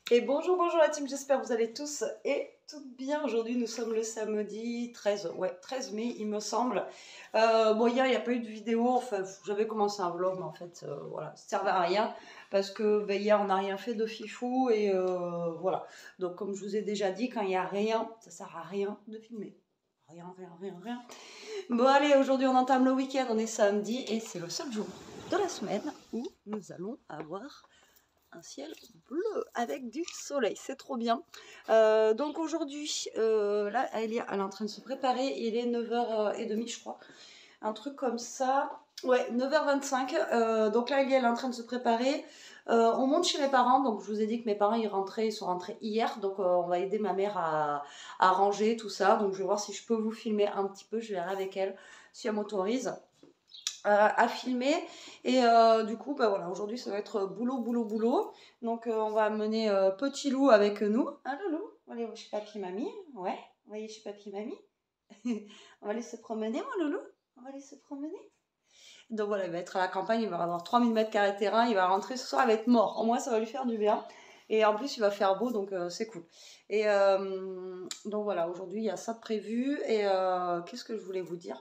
Et bonjour, bonjour la team, j'espère que vous allez tous et toutes bien. Aujourd'hui, nous sommes le samedi 13, ouais, 13 mai, il me semble. Bon, hier, il n'y a pas eu de vidéo, enfin, j'avais commencé un vlog, mais en fait, voilà, ça ne servait à rien, parce que ben, hier, on n'a rien fait de fifou, et voilà. Donc, comme je vous ai déjà dit, quand il n'y a rien, ça ne sert à rien de filmer. Rien, rien, rien, rien. Bon, allez, aujourd'hui, on entame le week-end, on est samedi, et c'est le seul jour de la semaine où nous allons avoir un ciel bleu avec du soleil, c'est trop bien. Donc aujourd'hui, là, elle est en train de se préparer, il est 9h30 je crois, un truc comme ça. Ouais, 9h25, donc là, elle est en train de se préparer. On monte chez mes parents, donc je vous ai dit que mes parents ils sont rentrés hier, donc on va aider ma mère à ranger tout ça. Donc je vais voir si je peux vous filmer un petit peu, je verrai avec elle si elle m'autorise à filmer. Et du coup, bah voilà, aujourd'hui ça va être boulot, boulot, boulot. Donc on va amener Petit Loup avec nous. Hein, Loulou? On va aller chez papy, mamie. Ouais, on va aller chez papy, mamie. On va aller se promener, mon Loulou. On va aller se promener. Donc voilà, il va être à la campagne, il va avoir 3000 m² de terrain, il va rentrer ce soir, il va être mort. Au moins, ça va lui faire du bien. Et en plus, il va faire beau, donc c'est cool. Et donc voilà, aujourd'hui, il y a ça de prévu. Et qu'est-ce que je voulais vous dire?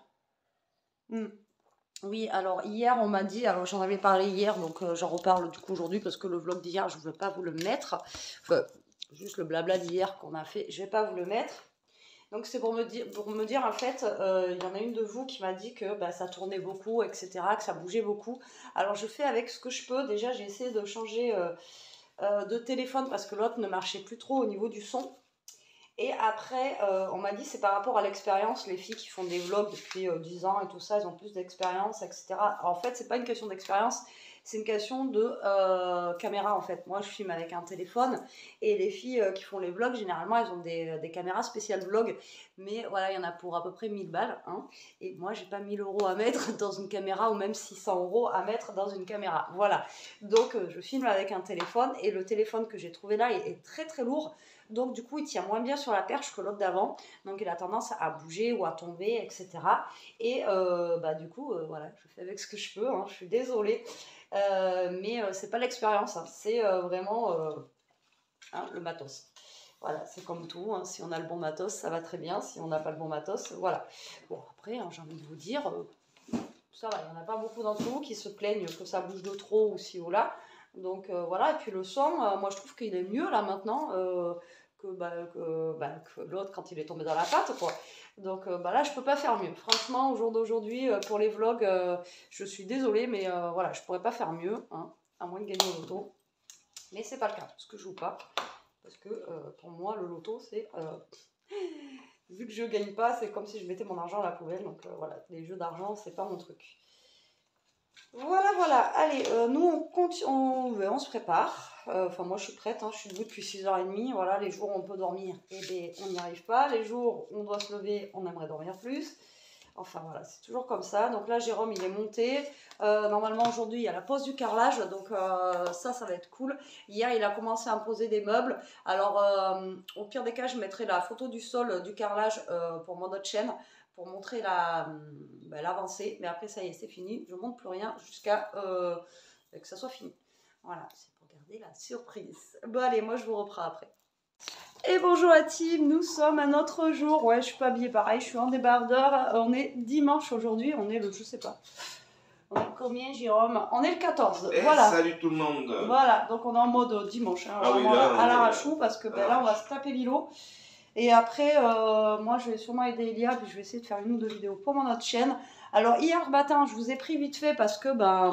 Oui, alors hier on m'a dit, alors j'en avais parlé hier, donc j'en reparle du coup aujourd'hui parce que le vlog d'hier je ne veux pas vous le mettre, enfin juste le blabla d'hier qu'on a fait, je ne vais pas vous le mettre. Donc c'est pour me dire en fait, il y en a une de vous qui m'a dit que bah, ça tournait beaucoup, etc., que ça bougeait beaucoup. Alors je fais avec ce que je peux, déjà j'ai essayé de changer de téléphone parce que l'autre ne marchait plus trop au niveau du son. Et après, on m'a dit c'est par rapport à l'expérience, les filles qui font des vlogs depuis 10 ans et tout ça, elles ont plus d'expérience, etc. Alors, en fait, c'est pas une question d'expérience, c'est une question de caméra en fait. Moi, je filme avec un téléphone et les filles qui font les vlogs, généralement, elles ont des caméras spéciales vlog. Mais voilà, il y en a pour à peu près 1000 balles. Hein, et moi, j'ai pas 1000 € à mettre dans une caméra ou même 600 € à mettre dans une caméra. Voilà. Donc, je filme avec un téléphone et le téléphone que j'ai trouvé là est très très lourd. Donc, du coup, il tient moins bien sur la perche que l'autre d'avant. Donc, il a tendance à bouger ou à tomber, etc. Et bah, du coup, voilà, je fais avec ce que je peux. Hein, je suis désolée. Mais c'est pas l'expérience. Hein, c'est vraiment hein, le matos. Voilà, c'est comme tout. Hein, si on a le bon matos, ça va très bien. Si on n'a pas le bon matos, voilà. Bon, après, hein, j'ai envie de vous dire, ça va, il n'y en a pas beaucoup d'entre vous qui se plaignent que ça bouge de trop ou ci ou là. Donc voilà, et puis le son, moi je trouve qu'il est mieux là maintenant que l'autre quand il est tombé dans la pâte, quoi. Donc bah, là, je peux pas faire mieux. Franchement, au jour d'aujourd'hui, pour les vlogs, je suis désolée, mais voilà, je pourrais pas faire mieux, hein, à moins de gagner au loto. Mais c'est pas le cas, parce que je joue pas. Parce que pour moi, le loto, c'est. Vu que je gagne pas, c'est comme si je mettais mon argent à la poubelle. Donc voilà, les jeux d'argent, c'est pas mon truc. Voilà, voilà. Allez, nous, on se prépare. Enfin, moi, je suis prête. Hein, je suis debout depuis 6h30. Voilà, les jours où on peut dormir, eh bien, on n'y arrive pas. Les jours où on doit se lever, on aimerait dormir plus. Enfin, voilà, c'est toujours comme ça. Donc là, Jérôme, il est monté. Normalement, aujourd'hui, il y a la pose du carrelage. Donc ça va être cool. Hier, il a commencé à me poser des meubles. Alors, au pire des cas, je mettrai la photo du sol du carrelage pour mon autre chaîne, pour montrer l'avancée. Mais après, ça y est, c'est fini. Je ne monte plus rien jusqu'à que ça soit fini. Voilà, c'est pour garder la surprise. Bon, allez, moi, je vous reprends après. Et bonjour à team, nous sommes un autre jour. Ouais, je suis pas habillée pareil, je suis en débardeur. On est dimanche aujourd'hui, on est le, je sais pas. On est combien, Jérôme? On est le 14. Voilà. Salut tout le monde. Voilà, donc on est en mode dimanche, hein, oui, là, à l'arrachou, parce que ben, là, on va se taper l'îlot. Et après, moi, je vais sûrement aider Elia, puis je vais essayer de faire une ou deux vidéos pour mon autre chaîne. Alors, hier matin, je vous ai pris vite fait parce que,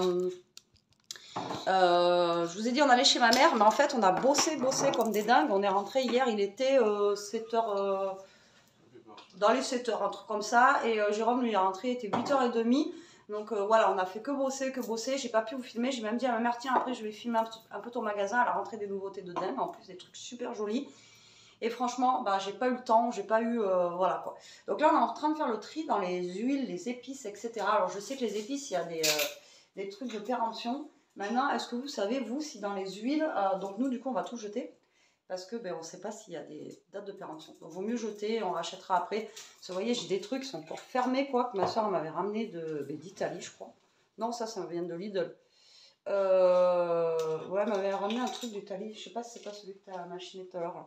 je vous ai dit on allait chez ma mère, mais en fait on a bossé comme des dingues. On est rentré hier, il était 7h, dans les 7h, un truc comme ça. Et Jérôme lui est rentré, il était 8h30. Donc voilà, on a fait que bosser. J'ai pas pu vous filmer, j'ai même dit à ma mère, tiens, après je vais filmer un peu ton magasin à la rentrée, des nouveautés de dingue, en plus des trucs super jolis. Et franchement, bah, j'ai pas eu le temps, j'ai pas eu, voilà quoi. Donc là on est en train de faire le tri dans les huiles, les épices, etc. Alors je sais que les épices, il y a des trucs de péremption. Maintenant, est-ce que vous savez, vous, si dans les huiles, donc nous, du coup, on va tout jeter, parce que ben, on ne sait pas s'il y a des dates de péremption. Donc, il vaut mieux jeter, on rachètera après. Parce que vous voyez, j'ai des trucs qui sont encore fermés, quoi, que ma soeur m'avait ramené d'Italie, je crois. Non, ça vient de Lidl. Ouais, m'avait ramené un truc d'Italie. Je sais pas si c'est pas celui que tu as machiné tout à l'heure.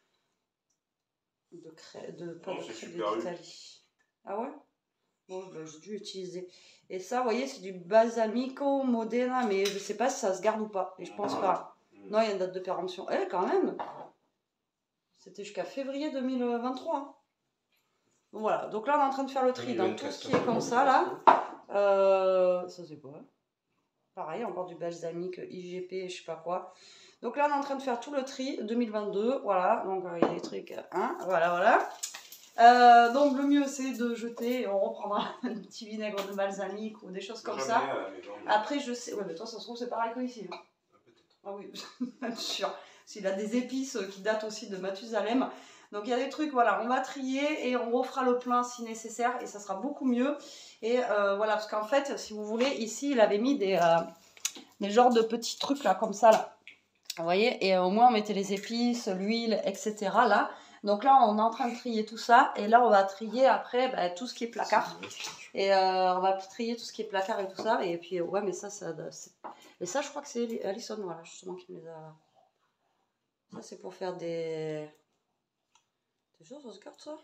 Pas de crème d'Italie. Ah ouais? Bon, ben, j'ai dû utiliser. Et ça, vous voyez, c'est du balsamico Modena, mais je sais pas si ça se garde ou pas. Et je pense pas. Non, il y a une date de péremption. Eh, quand même! C'était jusqu'à février 2023. Hein. Bon, voilà. Donc là, on est en train de faire le tri dans tout ce qui est comme ça, là. Ça, c'est quoi? Pareil, encore du balsamique, IGP, je sais pas quoi. Donc là, on est en train de faire tout le tri 2022. Voilà, donc il y a des trucs. Hein, voilà. Donc le mieux, c'est de jeter et on reprendra un petit vinaigre de balsamique ou des choses comme ça. Après, je sais. Ouais, mais toi, ça se trouve, c'est pareil qu'ici. Hein. Ah oui, bien sûr. S'il a des épices qui datent aussi de Mathusalem. Donc il y a des trucs, voilà, on va trier et on refera le plein si nécessaire et ça sera beaucoup mieux. Et voilà, parce qu'en fait, si vous voulez, ici, il avait mis des genres de petits trucs là, comme ça, là. Vous voyez, et au moins on mettait les épices, l'huile, etc. là. Donc là, on est en train de trier tout ça. Et là, on va trier après tout ce qui est placard. Et on va trier tout ce qui est placard et tout ça. Et puis, ouais, mais ça et ça, je crois que c'est Alison, voilà, justement, qui me les a... Ça, c'est pour faire des choses, ça se garde, ça?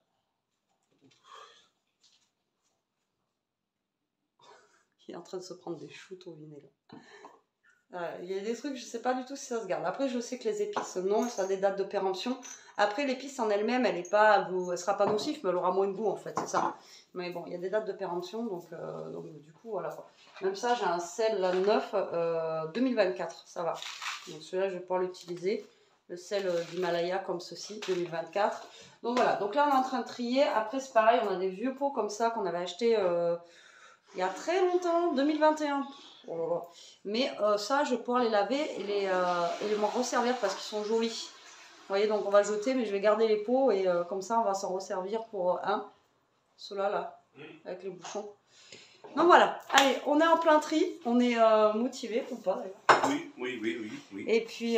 Il est en train de se prendre des shoots au vinaigre. Il y a des trucs, je sais pas du tout si ça se garde. Après, je sais que les épices, non, ça a des dates de péremption. Après, l'épice en elle-même, elle sera pas nocive, mais elle aura moins de goût, en fait, c'est ça. Mais bon, il y a des dates de péremption, donc du coup, voilà. Même ça, j'ai un sel là, neuf 2024, ça va. Donc celui-là, je vais pouvoir l'utiliser. Le sel d'Himalaya comme ceci, 2024. Donc voilà, donc là, on est en train de trier. Après, c'est pareil, on a des vieux pots comme ça qu'on avait acheté il y a très longtemps, 2021. Mais ça, je vais pouvoir les laver et les m'en resservir parce qu'ils sont jolis. Vous voyez, donc on va jeter, mais je vais garder les pots et comme ça, on va s'en resservir pour ceux-là, là, avec les bouchons. Donc voilà, allez, on est en plein tri, on est motivé ou pas d'ailleurs. Oui. Et puis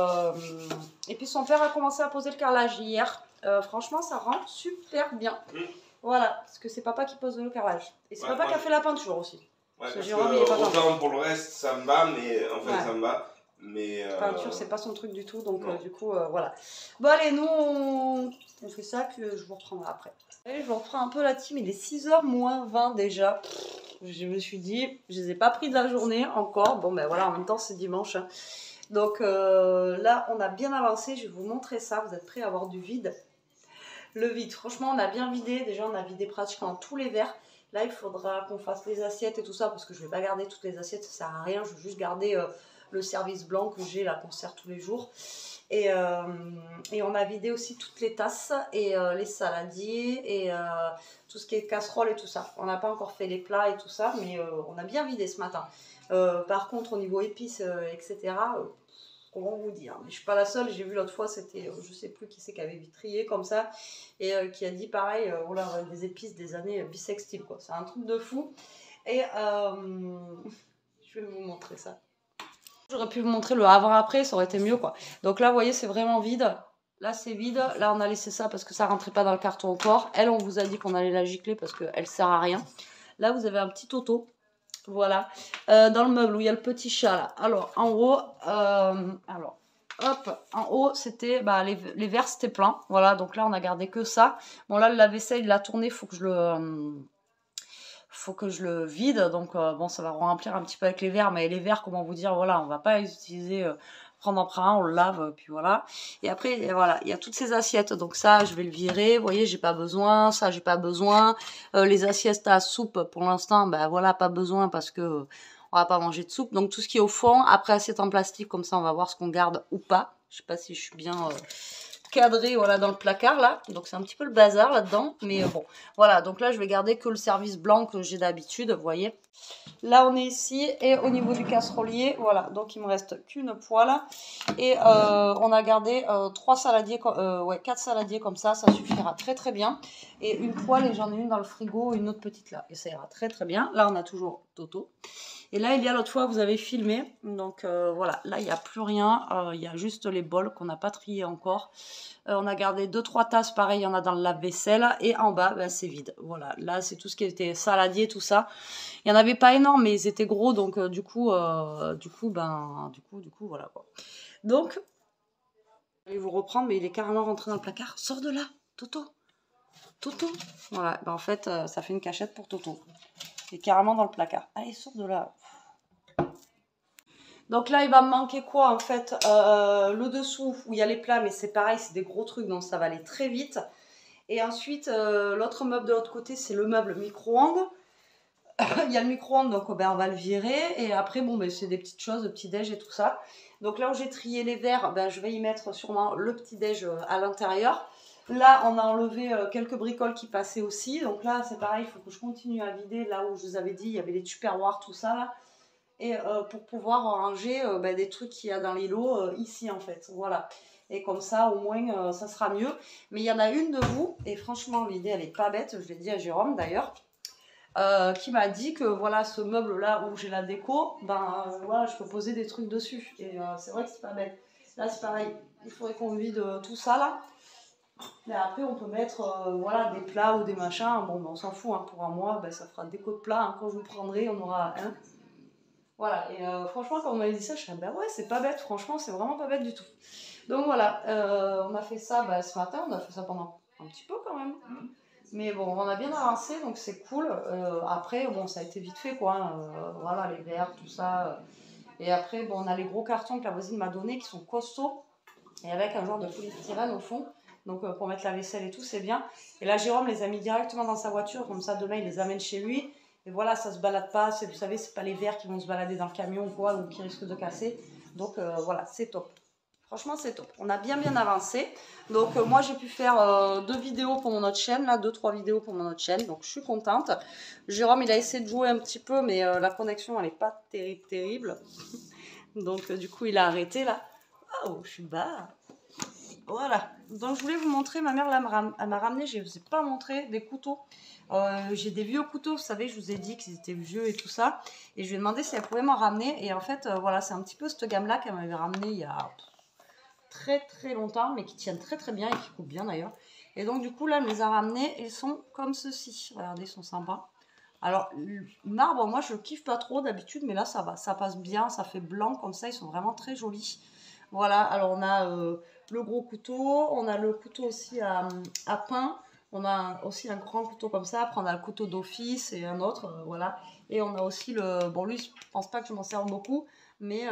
son père a commencé à poser le carrelage hier. Franchement, ça rend super bien. Voilà, parce que c'est papa qui pose le carrelage. Et c'est papa qui a fait la peinture aussi. Ouais, parce que autant pour le reste, ça me va, mais en fait, ça me va. Mais peinture, c'est pas son truc du tout, donc du coup, voilà. Bon, allez, nous, on fait ça, puis je vous reprendrai après. Allez, je vous reprends un peu la team, il est 6h moins 20 déjà. Je me suis dit, je les ai pas pris de la journée encore. Bon, ben voilà, en même temps, c'est dimanche. Hein. Donc là, on a bien avancé, je vais vous montrer ça. Vous êtes prêts à avoir du vide? Le vide, franchement, on a bien vidé. Déjà, on a vidé pratiquement tous les verres. Là, il faudra qu'on fasse les assiettes et tout ça, parce que je ne vais pas garder toutes les assiettes, ça sert à rien. Je vais juste garder le service blanc que j'ai, là, qu'on sert tous les jours. Et on a vidé aussi toutes les tasses et les saladiers et tout ce qui est casserole et tout ça. On n'a pas encore fait les plats et tout ça, mais on a bien vidé ce matin. Par contre, au niveau épices, etc., comment vous dire, mais je suis pas la seule, j'ai vu l'autre fois, c'était, je sais plus qui c'est qui avait trié comme ça, et qui a dit pareil, voilà, des épices des années bissextiles, quoi, c'est un truc de fou, et je vais vous montrer ça. J'aurais pu vous montrer le avant-après, ça aurait été mieux, quoi. Donc là, vous voyez, c'est vraiment vide, là c'est vide, là on a laissé ça parce que ça rentrait pas dans le carton au port, elle, on vous a dit qu'on allait la gicler parce qu'elle sert à rien. Là, vous avez un petit auto. Voilà, dans le meuble où il y a le petit chat là. Alors en haut, en haut c'était les verres c'était plein. Voilà, donc là on a gardé que ça. Bon là le lave-vaisselle il a tourné, faut que je le vide. Donc bon ça va remplir un petit peu avec les verres, mais les verres comment vous dire, voilà, on va pas les utiliser. Prendre en prend un, on le lave, puis voilà. Et après, voilà, il y a toutes ces assiettes. Donc ça, je vais le virer. Vous voyez, j'ai pas besoin. Ça, j'ai pas besoin. Les assiettes à soupe, pour l'instant, ben voilà, pas besoin parce que on va pas manger de soupe. Donc tout ce qui est au fond, après assiette en plastique, comme ça, on va voir ce qu'on garde ou pas. Je sais pas si je suis bien cadré, voilà, dans le placard là, donc c'est un petit peu le bazar là-dedans, mais bon, voilà, donc là je vais garder que le service blanc que j'ai d'habitude, vous voyez. Là on est ici, et au niveau du casserolier, voilà, donc il me reste qu'une poêle, et on a gardé 4 saladiers comme ça suffira très très bien, et une poêle, et j'en ai une dans le frigo, une autre petite là, et ça ira très très bien. Là on a toujours Toto. Et là, il y a l'autre fois, vous avez filmé. Donc voilà, là, il n'y a plus rien. Il y a juste les bols qu'on n'a pas triés encore. On a gardé 2-3 tasses, pareil, il y en a dans le lave-vaisselle. Et en bas, ben, c'est vide. Voilà, là, c'est tout ce qui était saladier, tout ça. Il n'y en avait pas énorme, mais ils étaient gros. Donc du coup, voilà quoi. Donc, je vais vous reprendre, mais il est carrément rentré dans le placard. Sors de là, Toto. Toto. Voilà, ben, en fait, ça fait une cachette pour Toto. Il est carrément dans le placard. Allez, sors de là. Donc là, il va me manquer quoi en fait? Le dessous où il y a les plats, mais c'est pareil, c'est des gros trucs, donc ça va aller très vite. Et ensuite, l'autre meuble de l'autre côté, c'est le meuble micro-ondes. Il y a le micro-ondes, donc ben, on va le virer. Et après, bon, ben, c'est des petites choses, le petit-déj et tout ça. Donc là où j'ai trié les verres, ben, je vais y mettre sûrement le petit-déj à l'intérieur. Là, on a enlevé quelques bricoles qui passaient aussi. Donc là, c'est pareil, il faut que je continue à vider. Là où je vous avais dit, il y avait les tupperwares, tout ça là. Et pour pouvoir ranger ben, des trucs qu'il y a dans les lots ici en fait, voilà. Et comme ça au moins ça sera mieux. Mais il y en a une de vous, et franchement l'idée elle est pas bête, je l'ai dit à Jérôme d'ailleurs, qui m'a dit que voilà ce meuble là où j'ai la déco, ben voilà je peux poser des trucs dessus. Et c'est vrai que c'est pas bête. Là c'est pareil, il faudrait qu'on vide tout ça là. Mais après on peut mettre voilà, des plats ou des machins, bon ben, on s'en fout, hein. Pour un mois ben, ça fera déco de plats, hein. Quand je vous prendrai on aura un. Voilà, et franchement, quand on m'avait dit ça, je suis bah ouais, c'est pas bête, franchement, c'est vraiment pas bête du tout. Donc voilà, on a fait ça bah, ce matin, on a fait ça pendant un petit peu quand même. Mais bon, on a bien avancé, donc c'est cool. Après, bon, ça a été vite fait, quoi. Hein, voilà, les verres, tout ça. Et après, bon, on a les gros cartons que la voisine m'a donnés, qui sont costauds, et avec un genre de polystyrène au fond. Donc pour mettre la vaisselle et tout, c'est bien. Et là, Jérôme les a mis directement dans sa voiture, comme ça, demain, il les amène chez lui. Et voilà, ça se balade pas, vous savez, c'est pas les verres qui vont se balader dans le camion ou quoi, ou qui risquent de casser. Donc voilà, c'est top. Franchement, c'est top. On a bien avancé. Donc moi, j'ai pu faire 2 vidéos pour mon autre chaîne, là, 2-3 vidéos pour mon autre chaîne. Donc je suis contente. Jérôme, il a essayé de jouer un petit peu, mais la connexion, elle n'est pas terrible. Donc du coup, il a arrêté là. Oh, je suis bas. Voilà. Donc je voulais vous montrer, ma mère là, elle m'a ramené, je ne vous ai pas montré, des couteaux. J'ai des vieux couteaux, vous savez, je vous ai dit qu'ils étaient vieux et tout ça. Et je lui ai demandé si elle pouvait m'en ramener. Et en fait, voilà, c'est un petit peu cette gamme-là qu'elle m'avait ramené il y a très longtemps, mais qui tiennent très bien et qui coupent bien d'ailleurs. Et donc du coup, là, elle me les a ramenés. Ils sont comme ceci. Regardez, ils sont sympas. Alors, le marbre, moi, je kiffe pas trop d'habitude, mais là, ça va. Ça passe bien, ça fait blanc comme ça. Ils sont vraiment très jolis. Voilà, alors on a le gros couteau, on a le couteau aussi à pain. On a aussi un grand couteau comme ça, après on a le couteau d'office et un autre, voilà. Et on a aussi le... Bon, lui, je pense pas que je m'en sers beaucoup, mais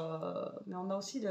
on a aussi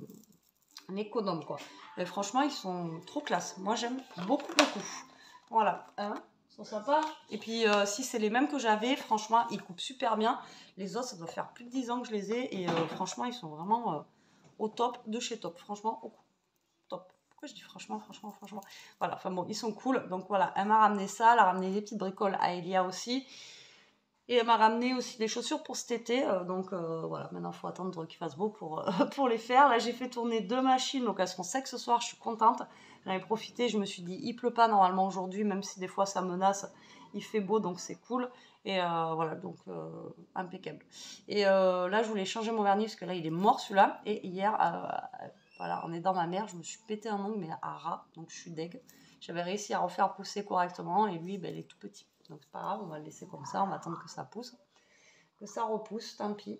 un économe, quoi. Et franchement, ils sont trop classe. Moi, j'aime beaucoup. Voilà, hein, ils sont sympas. Et puis, si c'est les mêmes que j'avais, franchement, ils coupent super bien. Les autres, ça doit faire plus de 10 ans que je les ai. Et franchement, ils sont vraiment au top de chez Top. Franchement, au top. Pourquoi je dis franchement. Voilà, enfin bon, ils sont cool. Donc voilà, elle m'a ramené ça, elle a ramené des petites bricoles à Elia aussi. Et elle m'a ramené aussi des chaussures pour cet été. Donc voilà, maintenant il faut attendre qu'il fasse beau pour les faire. Là, j'ai fait tourner 2 machines, donc elles seront secs ce soir, je suis contente. J'en ai profité, je me suis dit, il pleut pas normalement aujourd'hui, même si des fois ça menace. Il fait beau, donc c'est cool. Et voilà, donc impeccable. Et là, je voulais changer mon vernis, parce que là, il est mort celui-là. Et hier... voilà, en aidant ma mère, je me suis pété un ongle, mais à ras, donc je suis deg. J'avais réussi à refaire pousser correctement, et lui, ben, il est tout petit. Donc c'est pas grave, on va le laisser comme ça, on va attendre que ça pousse. Que ça repousse, tant pis.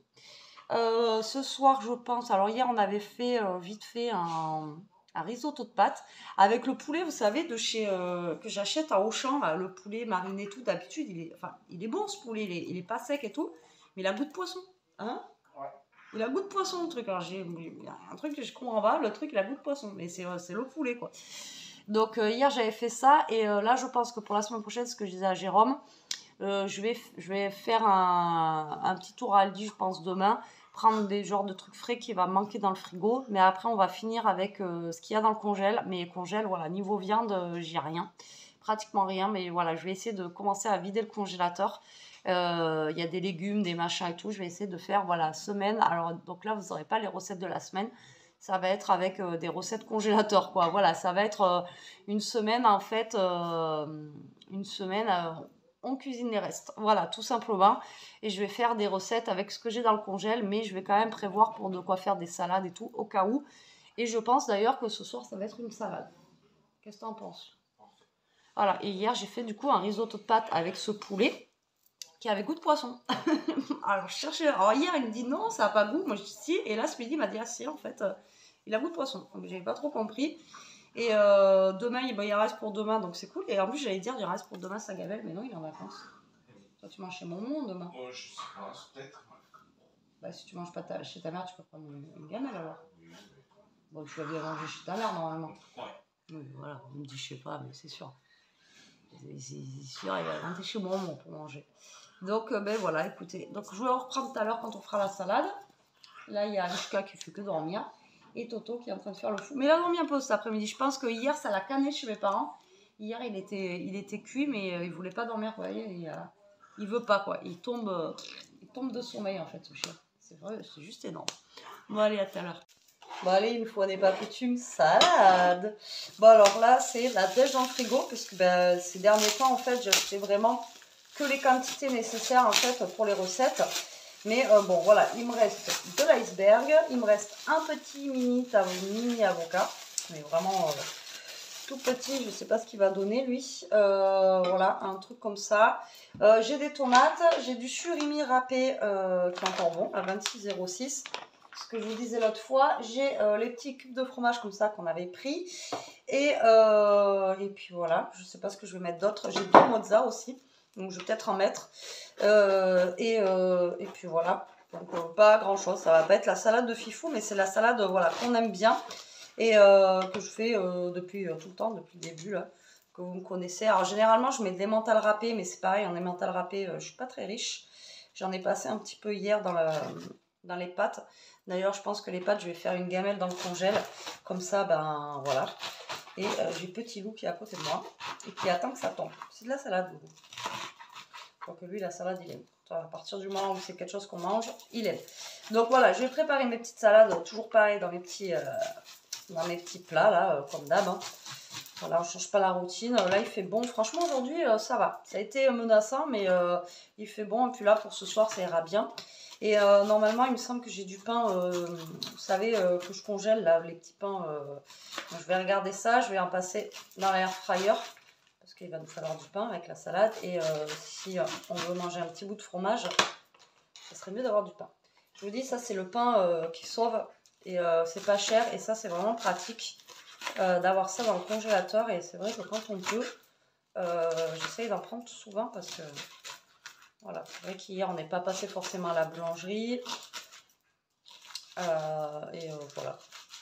Ce soir, je pense, alors hier, on avait fait vite fait un risotto de pâtes avec le poulet, vous savez, de chez que j'achète à Auchan, là, le poulet mariné et tout. D'habitude, il est bon ce poulet, il est pas sec et tout, mais il a goût de poisson. Hein? Il a goût de poisson, le truc. Alors, il y a un truc que je comprends pas, le truc, il a goût de poisson. Mais c'est le poulet, quoi. Donc, hier, j'avais fait ça. Et là, je pense que pour la semaine prochaine, ce que je disais à Jérôme, je vais faire un petit tour à Aldi, je pense, demain. Prendre des genres de trucs frais qui va manquer dans le frigo. Mais après, on va finir avec ce qu'il y a dans le congèle. Mais congèle, voilà, niveau viande, j'y ai rien. Pratiquement rien. Mais voilà, je vais essayer de commencer à vider le congélateur. Il y a des légumes, des machins et tout. Je vais essayer de faire, voilà, semaine. Alors, donc là, vous n'aurez pas les recettes de la semaine. Ça va être avec des recettes congélateurs, quoi. Voilà, ça va être une semaine, en fait. Une semaine on cuisine les restes. Voilà, tout simplement. Et je vais faire des recettes avec ce que j'ai dans le congèle, mais je vais quand même prévoir pour de quoi faire des salades et tout, au cas où. Et je pense d'ailleurs que ce soir, ça va être une salade. Qu'est-ce que tu en penses? Voilà, et hier, j'ai fait du coup un risotto de pâtes avec ce poulet qui avait goût de poisson. Alors, je cherchais. Alors, hier, il me dit non, ça n'a pas goût. Moi, je dis si. Et là, ce midi, il m'a dit ah, si, en fait, il a goût de poisson. Donc, j'avais pas trop compris. Et demain, il reste pour demain, donc c'est cool. Et en plus, j'allais dire, il reste pour demain sa gamelle, mais non, il est en vacances. Toi, tu manges chez Maman demain? Je sais pas, peut-être. Bah, si tu manges pas chez ta mère, tu peux prendre une gamelle alors. Bon, tu vas bien manger chez ta mère normalement. Ouais. Oui, voilà, on me dit, je sais pas, mais c'est sûr. C'est sûr, il va rentrer chez Maman pour manger. Donc, ben voilà, écoutez. Donc, je vais en reprendre tout à l'heure quand on fera la salade. Là, il y a Alishka qui fait que dormir. Et Toto qui est en train de faire le fou. Mais il a dormi un peu cet après-midi. Je pense que hier, ça l'a canné chez mes parents. Hier, il était cuit, mais il voulait pas dormir. Vous voyez, il veut pas, quoi. Il tombe de sommeil, en fait, ce chien. C'est vrai, c'est juste énorme. Bon, allez, à tout à l'heure. Bon, allez, une fois n'est pas coutume, salade. Bon, alors là, c'est la dèche dans le frigo, parce que ben, ces derniers temps, en fait, j'ai acheté vraiment que les quantités nécessaires, en fait, pour les recettes. Mais bon, voilà, il me reste de l'iceberg, il me reste un petit mini avocat, mais vraiment tout petit, je ne sais pas ce qu'il va donner lui. Voilà, un truc comme ça. J'ai des tomates, j'ai du surimi râpé qui est encore bon, à 26,06. Ce que je vous disais l'autre fois, j'ai les petits cubes de fromage comme ça qu'on avait pris. Et puis voilà, je ne sais pas ce que je vais mettre d'autre. J'ai 2 mozza aussi. Donc je vais peut-être en mettre. Et puis voilà. Donc pas grand chose. Ça va pas être la salade de fifou, mais c'est la salade voilà, qu'on aime bien. Et que je fais depuis tout le temps, depuis le début là. Que vous me connaissez. Alors généralement je mets des mentales râpées, mais c'est pareil, en emmental râpé, je suis pas très riche. J'en ai passé un petit peu hier dans les pâtes. D'ailleurs je pense que les pâtes, je vais faire une gamelle dans le congèle. Comme ça, ben voilà. Et j'ai Petit Loup qui est à côté de moi et qui attend que ça tombe. C'est de la salade, Loulou. Donc lui, la salade, il aime. À partir du moment où c'est quelque chose qu'on mange, il aime. Donc voilà, je vais préparer mes petites salades, toujours pareil, dans mes petits plats, là, comme d'hab. Hein. Voilà, on ne change pas la routine. Là, il fait bon. Franchement, aujourd'hui, ça va. Ça a été menaçant, mais il fait bon. Et puis là, pour ce soir, ça ira bien. Et normalement, il me semble que j'ai du pain, vous savez, que je congèle, là, les petits pains. Donc, je vais regarder ça, je vais en passer dans l'air fryer, parce qu'il va nous falloir du pain avec la salade. Et si on veut manger un petit bout de fromage, ça serait mieux d'avoir du pain. Je vous dis, ça, c'est le pain qui sauve, et c'est pas cher, et ça, c'est vraiment pratique d'avoir ça dans le congélateur. Et c'est vrai que quand on peut, j'essaye d'en prendre souvent, parce que... Voilà, c'est vrai qu'hier on n'est pas passé forcément à la boulangerie. Voilà.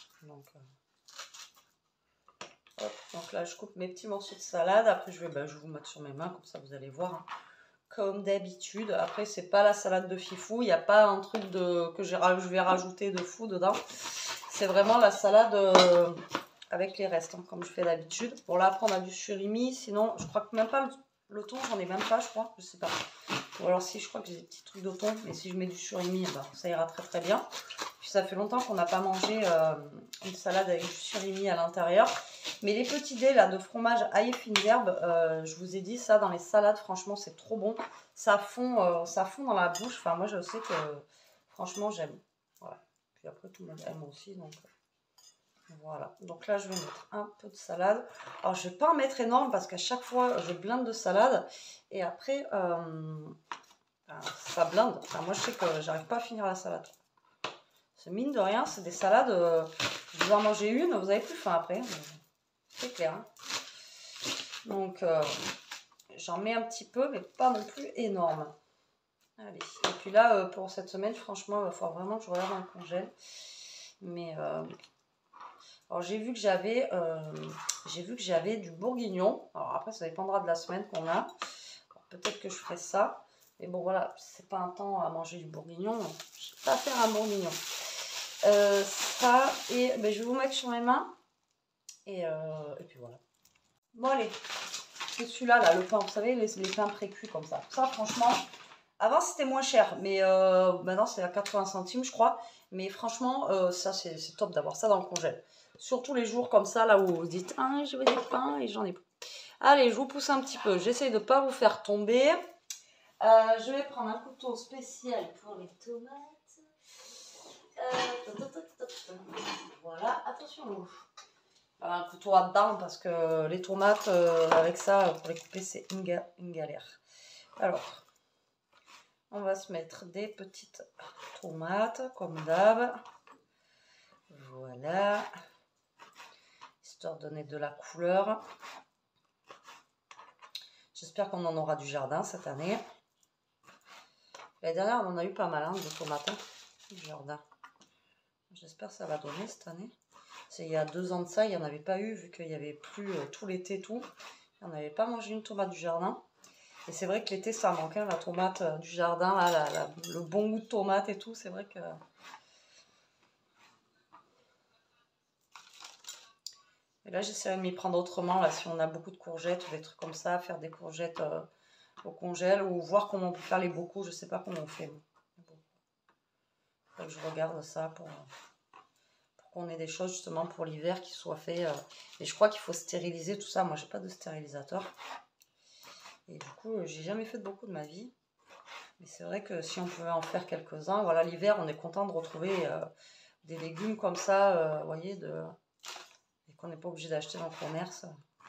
Donc là je coupe mes petits morceaux de salade. Après je vais vous mettre sur mes mains, comme ça vous allez voir. Hein. Comme d'habitude. Après c'est pas la salade de fifou. Il n'y a pas un truc que je vais rajouter de fou dedans. C'est vraiment la salade avec les restes, hein, comme je fais d'habitude. Bon là après on a du surimi. Sinon je crois que même pas le thon, j'en ai même pas je crois. Je sais pas. Ou alors si, je crois que j'ai des petits trucs de thon, mais si je mets du surimi, ben, ça ira très très bien. Puis ça fait longtemps qu'on n'a pas mangé une salade avec du surimi à l'intérieur. Mais les petits dés là de fromage ail et fines herbes, je vous ai dit ça dans les salades, franchement c'est trop bon. Ça fond dans la bouche. Enfin moi je sais que franchement j'aime. Voilà. Puis après tout le monde aime aussi donc. Voilà, donc là je vais mettre un peu de salade. Alors je vais pas en mettre énorme parce qu'à chaque fois je blinde de salade et après ça blinde. Enfin, moi je sais que j'arrive pas à finir la salade. C'est mine de rien, c'est des salades, je vais en manger une, vous avez plus faim après. C'est clair. Hein. Donc j'en mets un petit peu mais pas non plus énorme. Allez, et puis là pour cette semaine franchement il va falloir vraiment que je regarde dans le congèle. Mais... Alors j'ai vu que j'avais du bourguignon. Alors après ça dépendra de la semaine qu'on a. Peut-être que je ferai ça. Mais bon voilà, c'est pas un temps à manger du bourguignon. Je ne sais pas faire un bourguignon. Ça et je vais vous mettre sur mes mains. Et puis voilà. Bon allez, c'est celui-là là, le pain. Vous savez les pains pré-cuits comme ça. Ça franchement, avant c'était moins cher. Mais maintenant c'est à 80 centimes je crois. Mais franchement ça c'est top d'avoir ça dans le congèle. Surtout les jours comme ça, là où vous dites « Ah, je veux des pains et j'en ai plus. » Allez, je vous pousse un petit peu. J'essaye de ne pas vous faire tomber. Je vais prendre un couteau spécial pour les tomates. Voilà, attention. Un couteau à dents parce que les tomates, avec ça, pour les couper, c'est une galère. Alors, on va se mettre des petites tomates, comme d'hab. Voilà. Histoire de donner de la couleur. J'espère qu'on en aura du jardin cette année. L'année dernière, on en a eu pas mal, hein, de tomates, hein, du jardin. J'espère que ça va donner cette année. Il y a 2 ans de ça, il n'y en avait pas eu, vu qu'il n'y avait plus tout l'été, tout. On n'avait pas mangé une tomate du jardin. Et c'est vrai que l'été, ça manque, hein, la tomate du jardin, là, le bon goût de tomate et tout. C'est vrai que... Et là, j'essaierai de m'y prendre autrement, là, si on a beaucoup de courgettes ou des trucs comme ça, faire des courgettes au congèle, ou voir comment on peut faire les bocaux. Je sais pas comment on fait. Faut que je regarde ça pour qu'on ait des choses justement pour l'hiver qui soient faits. Et je crois qu'il faut stériliser tout ça. Moi, j'ai pas de stérilisateur. Et du coup, j'ai jamais fait de bocaux de ma vie. Mais c'est vrai que si on pouvait en faire quelques-uns, voilà, l'hiver, on est content de retrouver des légumes comme ça, vous voyez, et qu'on n'est pas obligé d'acheter dans le commerce.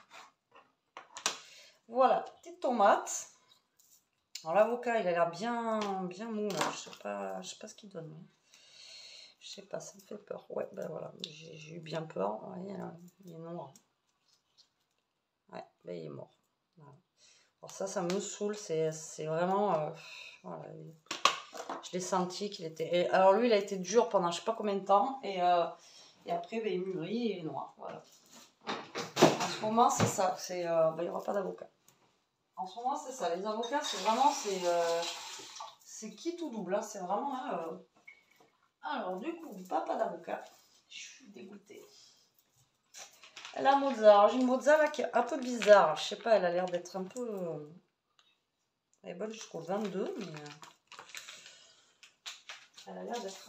Voilà, petite tomate. Alors l'avocat, il a l'air bien mou là. Je sais pas ce qu'il donne. Je sais pas, ça me fait peur. Ouais, ben voilà, j'ai eu bien peur. Vous voyez, là, il est noir. Ouais, ben il est mort. Voilà. Alors ça me saoule. C'est vraiment... voilà, je l'ai senti qu'il était... Et alors lui, il a été dur pendant je sais pas combien de temps. Et après, ben, il mûrit et il est noir. Voilà. En ce moment, c'est ça. Ben, il n'y aura pas d'avocat. En ce moment, c'est ça. Les avocats, c'est vraiment... C'est qui tout double. Hein. C'est vraiment là... Alors, du coup, pas d'avocat. Je suis dégoûtée. La mozza. J'ai une mozza là qui est un peu bizarre. Je sais pas, elle a l'air d'être un peu... Elle est bonne jusqu'au 22, mais... Elle a l'air d'être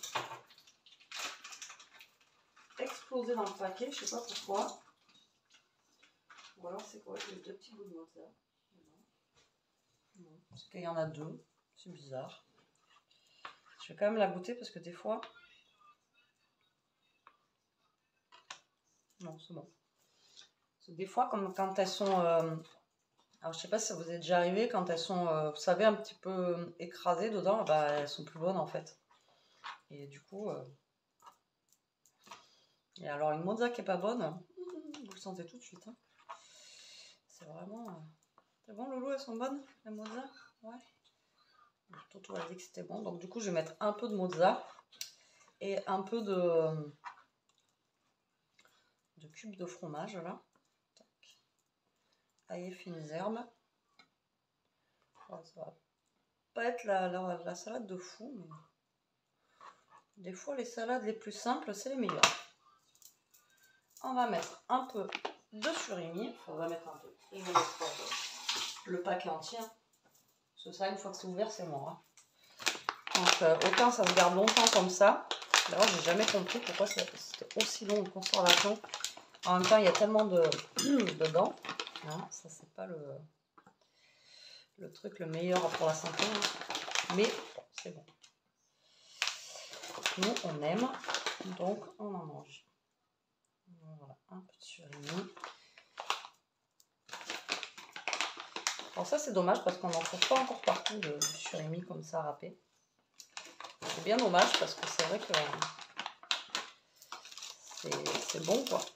explosée dans le paquet. Je sais pas pourquoi. Ou alors c'est quoi? Il y a 2 petits bouts de mozza. Non. Parce qu'il y en a 2. C'est bizarre. Je vais quand même la goûter parce que des fois... Non, c'est bon. Des fois, comme quand elles sont... alors, je sais pas si ça vous est déjà arrivé, quand elles sont, vous savez, un petit peu écrasées dedans, bah, elles sont plus bonnes en fait. Et du coup... Et alors, une mozza qui est pas bonne, vous le sentez tout de suite. Hein. C'est vraiment... C'est bon, Loulou, elles sont bonnes, les mozza? Ouais. Toto a dit que c'était bon. Donc, du coup, je vais mettre un peu de mozza et un peu de cubes de fromage, là. Ail fines herbes. Oh, ça va pas être la salade de fou, mais des fois, les salades les plus simples, c'est les meilleures. On va mettre un peu de surimi. Enfin, on va mettre un peu. Je vais mettre le paquet entier. Parce que ça, une fois que c'est ouvert, c'est mort. Hein. Donc, autant ça se garde longtemps comme ça. D'ailleurs, j'ai jamais compris pourquoi c'était aussi long de conservation. En même temps, il y a tellement de dedans. Hein, ça, c'est pas le truc le meilleur pour la santé. Hein. Mais c'est bon. Nous, on aime. Donc, on en mange. Voilà, un peu de surimi. Alors ça, c'est dommage parce qu'on n'en trouve pas encore partout du surimi comme ça râpé. C'est bien dommage parce que c'est vrai que c'est bon, quoi.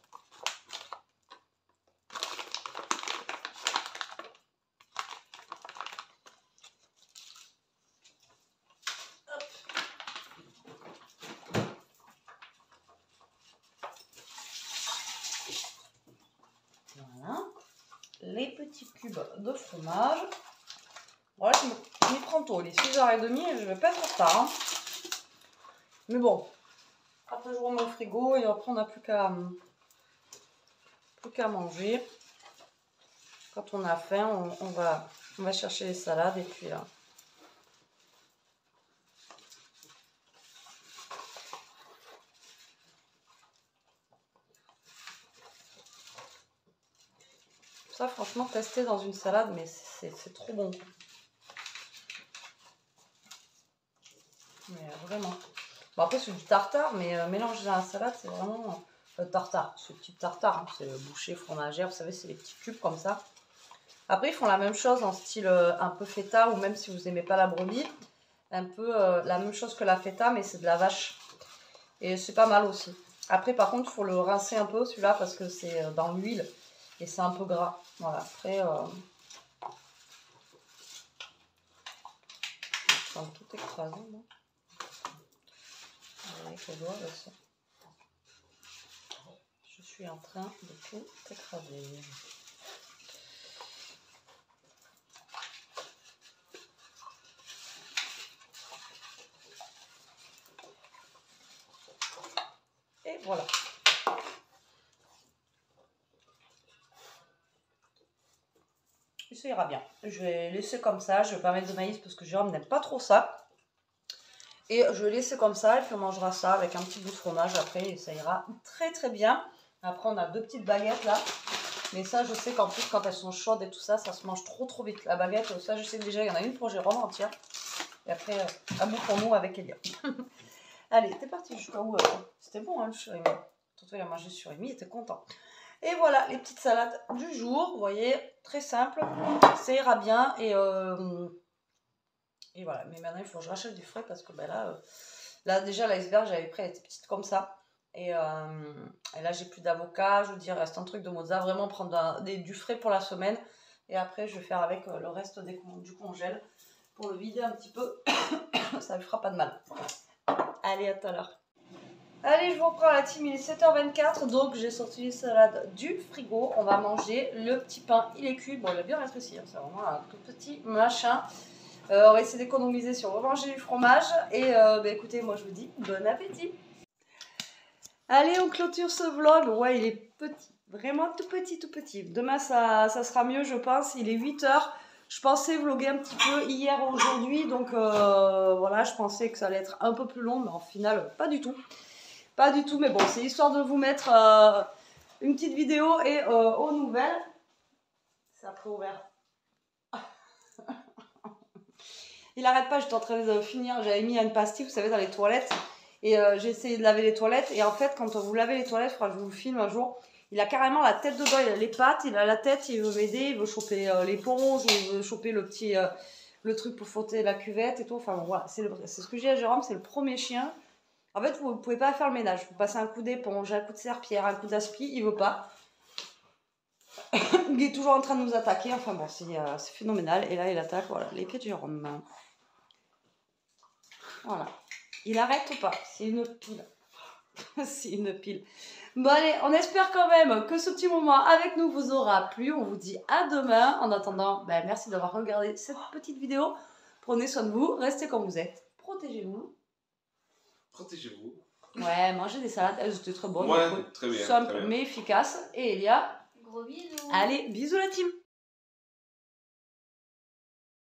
Voilà. Les petits cubes de fromage. Voilà, je m'y prends tôt. Il est 6h30 et je vais pas être en retard. Hein. Mais bon, après je remets au frigo et après on n'a plus qu'à manger. Quand on a faim, on va chercher les salades et puis là. Ça, franchement, tester dans une salade, mais c'est trop bon. Mais vraiment. Bon, après, c'est du tartare, mais mélanger dans la salade, c'est vraiment... tartare, ce type tartare, hein, c'est bouché fromagère, vous savez, c'est les petits cubes comme ça. Après, ils font la même chose en style un peu feta, ou même si vous n'aimez pas la brebis, un peu la même chose que la feta, mais c'est de la vache. Et c'est pas mal aussi. Après, par contre, il faut le rincer un peu, celui-là, parce que c'est dans l'huile, et c'est un peu gras. Voilà, après... je vais tout écraser, moi. Avec les doigts, aussi. Je suis en train de tout écraser. Et voilà. Et ça ira bien. Je vais laisser comme ça. Je vais pas mettre de maïs parce que Jérôme n'aime pas trop ça. Et je vais laisser comme ça. Et puis on mangera ça avec un petit bout de fromage après. Et ça ira très très bien. Après on a 2 petites baguettes là. Mais ça je sais qu'en plus quand elles sont chaudes et tout ça, ça se mange trop vite. La baguette, ça je sais que déjà il y en a une pour Jérôme entière. Et après un bout pour nous avec Elia. Allez, t'es parti jusqu'à où? C'était bon, hein, le surimi. Tonton, il a mangé le surimi, il était content. Et voilà, les petites salades du jour. Vous voyez, très simple. Ça ira bien. Et voilà. Mais maintenant, il faut que je rachète du frais parce que ben là déjà, l'iceberg, j'avais pris, elle était petite comme ça. Et là, j'ai plus d'avocat. Je vous dis, il reste un truc de mozza. Vraiment prendre du frais pour la semaine. Et après, je vais faire avec le reste du congèle pour le vider un petit peu. Ça ne fera pas de mal. Allez, à tout à l'heure. Allez, je vous reprends la team, il est 7h24, donc j'ai sorti les salades du frigo. On va manger le petit pain, il est cuit. Bon, il a bien rétréci, hein, c'est vraiment un tout petit machin. On va essayer d'économiser si on veut manger du fromage. Et écoutez, moi je vous dis bon appétit. Allez, on clôture ce vlog. Ouais, il est petit, vraiment tout petit. Demain, ça sera mieux, je pense. Il est 8h. Je pensais vlogger un petit peu hier ou aujourd'hui, donc voilà, je pensais que ça allait être un peu plus long, mais en final, pas du tout. Pas du tout, mais bon, c'est histoire de vous mettre une petite vidéo et aux nouvelles. C'est après ouvert. Il arrête pas, j'étais en train de finir, j'avais mis une pastille, vous savez, dans les toilettes. Et j'ai essayé de laver les toilettes. Et en fait, quand vous lavez les toilettes, il faudra que je vous le filme un jour. Il a carrément la tête dedans, il a les pattes, il a la tête, il veut m'aider, il veut choper l'éponge, il veut choper le truc pour frotter la cuvette et tout. Enfin bon, voilà, c'est ce que j'ai à Jérôme, c'est le premier chien. En fait, vous ne pouvez pas faire le ménage. Vous passez un coup d'éponge, un coup de serpillère, un coup d'aspi, il veut pas. Il est toujours en train de nous attaquer. Enfin bon, c'est phénoménal. Et là, il attaque, voilà, les pieds de Jérôme. Voilà. Il arrête ou pas? C'est une pile. C'est une pile. Bon allez, on espère quand même que ce petit moment avec nous vous aura plu. On vous dit à demain. En attendant, merci d'avoir regardé cette petite vidéo. Prenez soin de vous, restez comme vous êtes. Protégez-vous. Protégez-vous. Ouais, mangez des salades, elles étaient très bonnes. Ouais, très bien. Simple très bien. mais efficace. Et Elia. Gros bisous. Allez, bisous la team.